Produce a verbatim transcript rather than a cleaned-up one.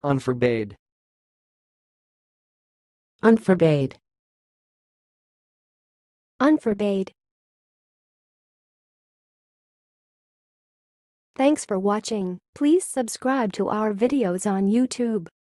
unforbade, unforbade, unforbade. Thanks for watching. Please subscribe to our videos on YouTube.